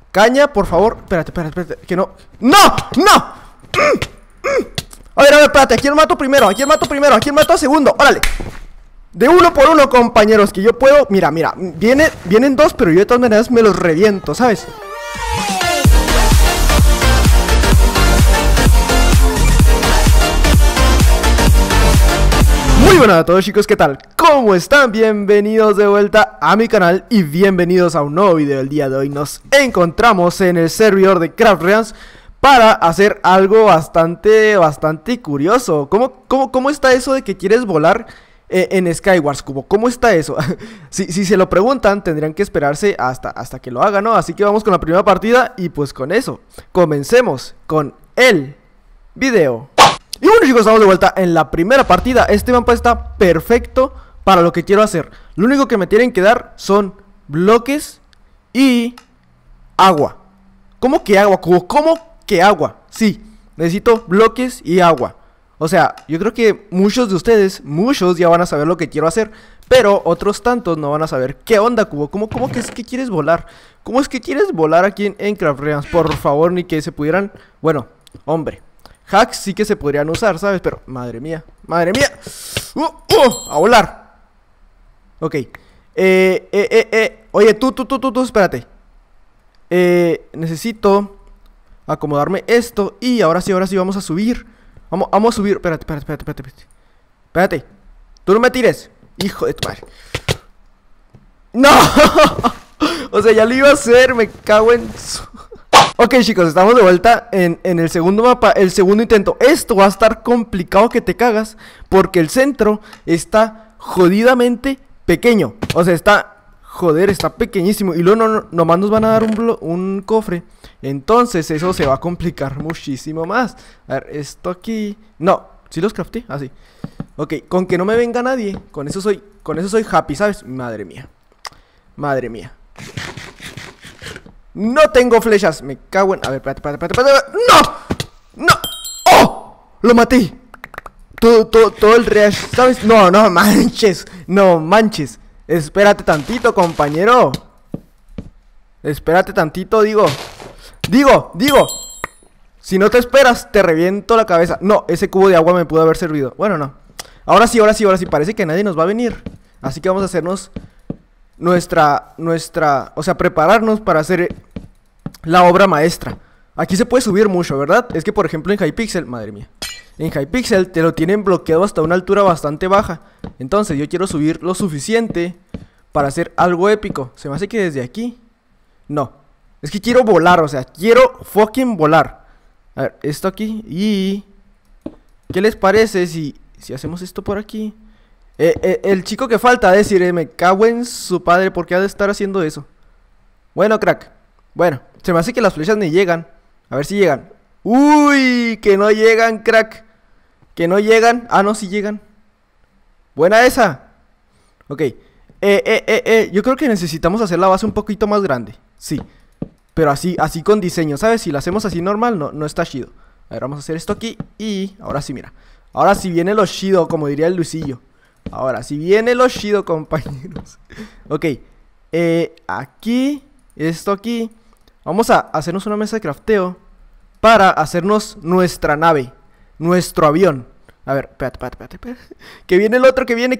Caña, por favor. Espérate, que no. ¡No! ¡No! A ver, espérate. ¿A quién mato primero? ¿A quién mato segundo? ¡Órale! De uno por uno, compañeros, que yo puedo... Mira, vienen dos, pero yo de todas maneras me los reviento, ¿sabes? Muy buenas a todos, chicos, ¿qué tal? ¿Cómo están? Bienvenidos de vuelta a mi canal y bienvenidos a un nuevo video. El día de hoy nos encontramos en el servidor de Craft Realms para hacer algo bastante curioso. ¿Cómo está eso de que quieres volar en Skywars, Cubo? ¿Cómo está eso? si se lo preguntan, tendrían que esperarse hasta que lo haga, ¿no? Así que vamos con la primera partida y pues con eso, comencemos con el video. Y bueno, chicos, estamos de vuelta en la primera partida. Este mapa está perfecto para lo que quiero hacer. Lo único que me tienen que dar son bloques y agua. ¿Cómo que agua, Cubo? ¿Cómo que agua? Sí, necesito bloques y agua. O sea, yo creo que muchos de ustedes, ya van a saber lo que quiero hacer, pero otros tantos no van a saber qué onda, Cubo. ¿Cómo que es que quieres volar? ¿Cómo es que quieres volar aquí en Craft Realms? Por favor, ni que se pudieran... Bueno, hombre, hacks sí que se podrían usar, ¿sabes? Pero, madre mía, a volar. Ok. Oye, tú, espérate. Necesito acomodarme esto. Y ahora sí vamos a subir. Vamos a subir. Espérate. Tú no me tires. Hijo de tu madre. ¡No! O sea, ya lo iba a hacer. Me cago en su... Ok, chicos, estamos de vuelta en el segundo mapa, el segundo intento. Esto va a estar complicado que te cagas, porque el centro está jodidamente pequeño. O sea, está pequeñísimo. Y luego nomás nos van a dar un cofre. Entonces eso se va a complicar muchísimo más. A ver, esto aquí... No, ¿sí los crafté? Ah, sí. Ok, con que no me venga nadie, con eso soy happy, ¿sabes? Madre mía. No tengo flechas, me cago en... A ver, espérate. ¡No! ¡Oh! ¡Lo maté! Todo el reash, ¿sabes? No manches. Espérate tantito, compañero. Espérate tantito, digo. Si no te esperas, te reviento la cabeza. No, ese cubo de agua me pudo haber servido. Bueno, no. Ahora sí, parece que nadie nos va a venir. Así que vamos a hacernos nuestra, o sea, prepararnos para hacer la obra maestra. Aquí se puede subir mucho, ¿verdad? Es que, por ejemplo, en Hypixel, madre mía, en Hypixel te lo tienen bloqueado hasta una altura bastante baja. Entonces yo quiero subir lo suficiente para hacer algo épico. Se me hace que desde aquí... No, es que quiero volar, o sea, quiero fucking volar. A ver, esto aquí y... ¿Qué les parece si hacemos esto por aquí? El chico que falta decir, me cago en su padre, ¿por qué ha de estar haciendo eso? Bueno, crack. Bueno, se me hace que las flechas ni llegan. A ver si llegan. Uy, que no llegan, crack. Que no llegan. Ah, no, sí llegan. Buena esa. Ok. Yo creo que necesitamos hacer la base un poquito más grande. Sí. Pero así con diseño, ¿sabes? Si la hacemos así normal, no está chido. A ver, vamos a hacer esto aquí. Y ahora sí, mira. Ahora sí viene lo chido, como diría el Luisillo. Ahora sí viene lo chido, compañeros. Ok. Aquí. Esto aquí. Vamos a hacernos una mesa de crafteo para hacernos nuestra nave, nuestro avión. A ver, espérate. Que viene el otro, que viene.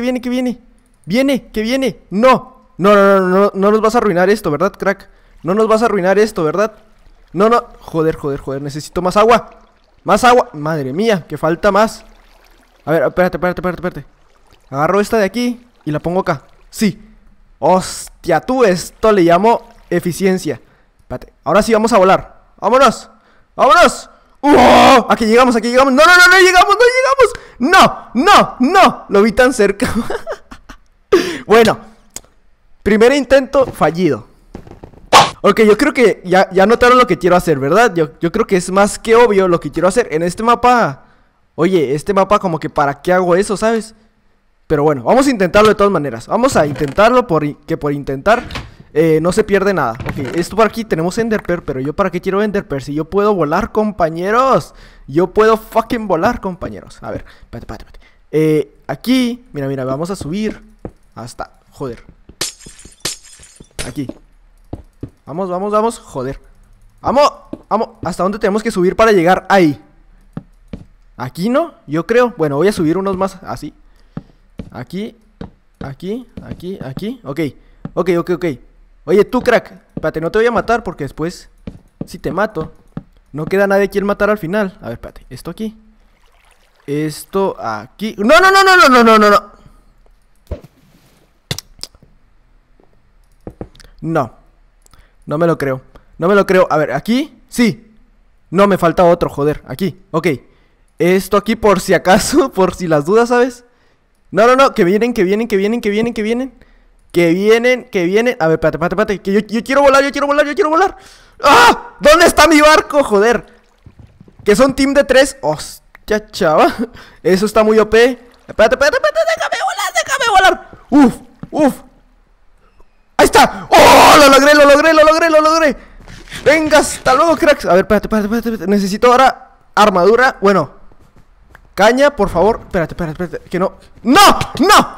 Viene. No nos vas a arruinar esto, ¿verdad, crack? No nos vas a arruinar esto, ¿verdad? No. Joder, necesito más agua. Madre mía, que falta más. A ver, espérate. Agarro esta de aquí y la pongo acá. Sí. Hostia, tú, esto le llamo eficiencia. Espérate, ahora sí vamos a volar. ¡Vámonos! Aquí llegamos. No llegamos. No. Lo vi tan cerca. Bueno, primer intento fallido. Ok, yo creo que ya notaron lo que quiero hacer, ¿verdad? Yo creo que es más que obvio lo que quiero hacer en este mapa. Oye, este mapa como que ¿para qué hago eso, sabes? Pero bueno, vamos a intentarlo de todas maneras. Vamos a intentarlo que por intentar no se pierde nada. Ok, esto por aquí tenemos Enderpearl, pero yo ¿para qué quiero Enderpearl? Si yo puedo volar, compañeros. Yo puedo fucking volar, compañeros. A ver, espérate. Aquí, mira, vamos a subir hasta... Joder. Aquí. Vamos, vamos, vamos. Joder. Vamos, vamos. ¿Hasta dónde tenemos que subir para llegar ahí? Aquí, ¿no? Yo creo. Bueno, voy a subir unos más así. Aquí, aquí, aquí, aquí. Ok, ok, ok, ok. Oye, tú, crack. Espérate, no te voy a matar porque después, si te mato, no queda nadie a quien matar al final. A ver, espérate. Esto aquí. Esto aquí. ¡No, no, no, no, no, no, no, no, no! No. No me lo creo. No me lo creo. A ver, aquí. Sí. No, me falta otro, joder. Aquí. Ok. Esto aquí por si acaso. Por si las dudas, ¿sabes? No, no, no. Que vienen, que vienen, que vienen, que vienen, que vienen. Que vienen, que vienen. A ver, espérate, espérate, espérate. Que yo quiero volar, yo quiero volar, yo quiero volar. ¡Ah! ¿Dónde está mi barco, joder? Que son team de 3. Hostia, chava. Eso está muy OP. Espérate, espérate, espérate. Déjame volar, déjame volar. Uf, uf. ¡Ahí está! ¡Oh! Lo logré, lo logré, lo logré, lo logré. Venga, hasta luego, cracks. A ver, espérate, espérate, espérate. Necesito ahora armadura. Bueno, caña, por favor. Espérate, espérate, espérate. Que no. ¡No! ¡No!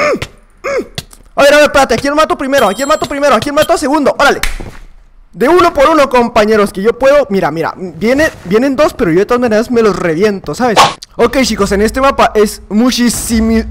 A ver, espérate. ¿A quién mato primero? ¿A quién mato primero? ¿A quién mato segundo? ¡Órale! De uno por uno, compañeros. Que yo puedo. Mira, mira. Vienen dos, pero yo de todas maneras me los reviento, ¿sabes? Ok, chicos, en este mapa es muchísimo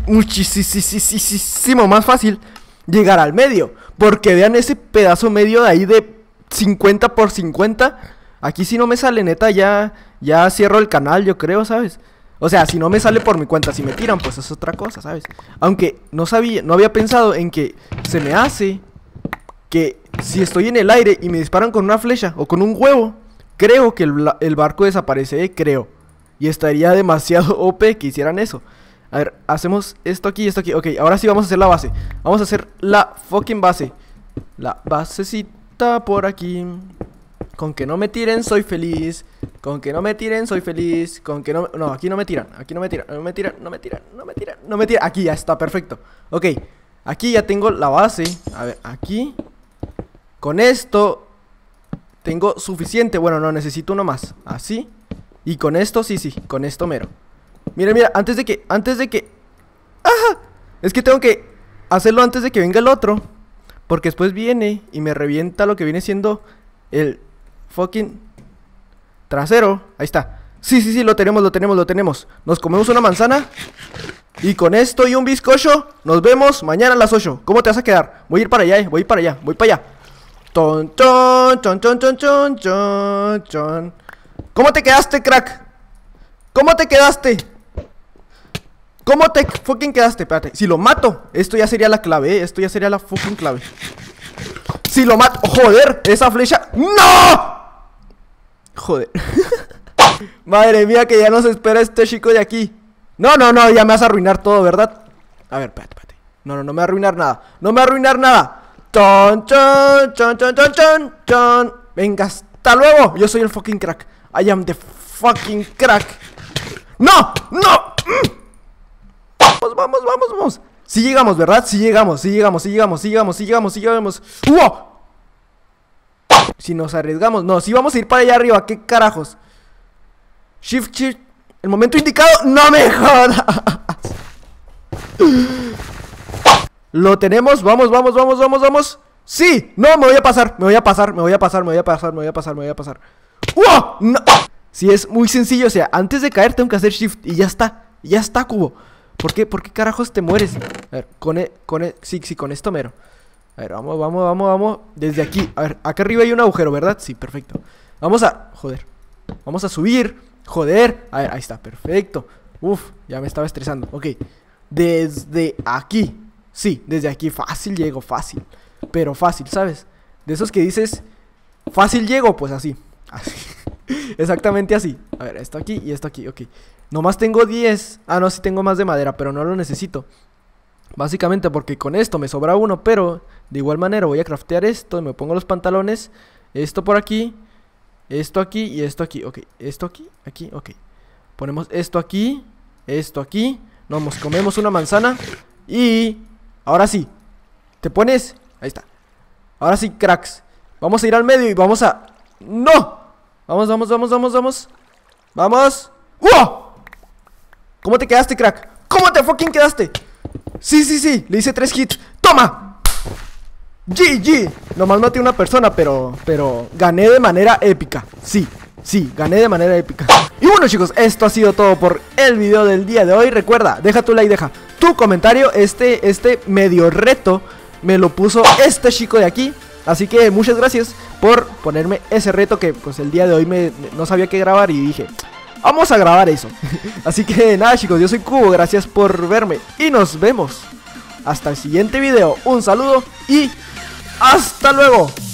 más fácil llegar al medio. Porque vean ese pedazo medio de ahí de 50 por 50. Aquí si no me sale, neta, ya cierro el canal, yo creo, ¿sabes? O sea, si no me sale por mi cuenta, si me tiran, pues es otra cosa, ¿sabes? Aunque no había pensado en que se me hace que si estoy en el aire y me disparan con una flecha o con un huevo, creo que el barco desaparece, creo. Y estaría demasiado OP que hicieran eso. A ver, hacemos esto aquí y esto aquí. Ok, ahora sí vamos a hacer la base. Vamos a hacer la fucking base. La basecita por aquí. Con que no me tiren, soy feliz. Con que no me tiren, soy feliz. Con que no... No, aquí no me tiran. Aquí no me tiran. No me tiran, no me tiran, no me tiran, no me tiran. Aquí ya está, perfecto. Ok, aquí ya tengo la base. A ver, aquí. Con esto tengo suficiente. Bueno, no, necesito uno más. Así. Y con esto, sí, sí, con esto mero. Mira, mira, antes de que... ¡Ajá! Es que tengo que hacerlo antes de que venga el otro. Porque después viene y me revienta lo que viene siendo el fucking trasero. Ahí está. Sí, sí, sí, lo tenemos, lo tenemos, lo tenemos. Nos comemos una manzana. Y con esto y un bizcocho, nos vemos mañana a las 8. ¿Cómo te vas a quedar? Voy a ir para allá, voy para allá, voy para allá. Ton, ton, ton, ton, ton, ton, ton, ton. ¿Cómo te quedaste, crack? ¿Cómo te quedaste? ¿Cómo te fucking quedaste? Espérate, si lo mato, esto ya sería la clave, esto ya sería la fucking clave. Si lo mato, joder, esa flecha. ¡No! Joder. Madre mía, que ya nos espera este chico de aquí. No, no, no, ya me vas a arruinar todo, ¿verdad? A ver, espérate, espérate. No, no, no me va a arruinar nada. No me va a arruinar nada. Ton, ton, ton, ton, ton, ton, ton. Venga, hasta luego. Yo soy el fucking crack. I am the fucking crack. ¡No! ¡No! Vamos, vamos, vamos, vamos. Sí llegamos, ¿verdad? Sí llegamos, sí llegamos, sí llegamos, sí llegamos, sí llegamos, sí llegamos. ¡Wow! Si nos arriesgamos. No, si vamos a ir para allá arriba. ¿Qué carajos? Shift, shift. El momento indicado. ¡No me jodas! Lo tenemos. Vamos, vamos, vamos, vamos, vamos. ¡Sí! No, me voy a pasar. Me voy a pasar, me voy a pasar, me voy a pasar, me voy a pasar, me voy a pasar. ¡Wow! No. Sí, es muy sencillo. O sea, antes de caer tengo que hacer shift. Y ya está. Ya está, cubo. ¿Por qué carajos te mueres? A ver, sí, sí, con esto mero. A ver, vamos, vamos, vamos, vamos. Desde aquí, a ver, acá arriba hay un agujero, ¿verdad? Sí, perfecto. Vamos a, joder. Vamos a subir, joder. A ver, ahí está, perfecto. Uf, ya me estaba estresando, ok. Desde aquí. Sí, desde aquí, fácil llego, fácil. Pero fácil, ¿sabes? De esos que dices, fácil llego, pues así. Así. Exactamente así. A ver, esto aquí y esto aquí, ok. Nomás tengo 10. Ah, no, sí tengo más de madera, pero no lo necesito. Básicamente porque con esto me sobra uno, pero de igual manera voy a craftear esto. Me pongo los pantalones. Esto por aquí. Esto aquí y esto aquí, ok. Esto aquí, aquí, ok. Ponemos esto aquí. Esto aquí. Nos comemos una manzana. Y ahora sí. ¿Te pones? Ahí está. Ahora sí, cracks. Vamos a ir al medio y vamos a... ¡No! Vamos, vamos, vamos, vamos, vamos. Vamos. ¡Wow! ¿Cómo te quedaste, crack? ¿Cómo te fucking quedaste? Sí, sí, sí, le hice 3 hits. ¡Toma! GG. Nomás maté a una persona, pero gané de manera épica. Sí, gané de manera épica. Y bueno, chicos, esto ha sido todo por el video del día de hoy. Recuerda, deja tu like, deja tu comentario. Este medio reto me lo puso este chico de aquí. Así que muchas gracias por ponerme ese reto que pues el día de hoy no sabía qué grabar y dije, vamos a grabar eso. Así que nada, chicos, yo soy Cubo, gracias por verme y nos vemos hasta el siguiente video. Un saludo y hasta luego.